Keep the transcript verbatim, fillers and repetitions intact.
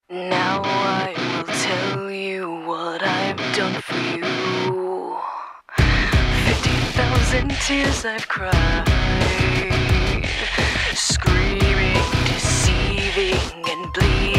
Now I will tell you what I've done for you. Fifty thousand tears I've cried, screaming, deceiving, and bleeding.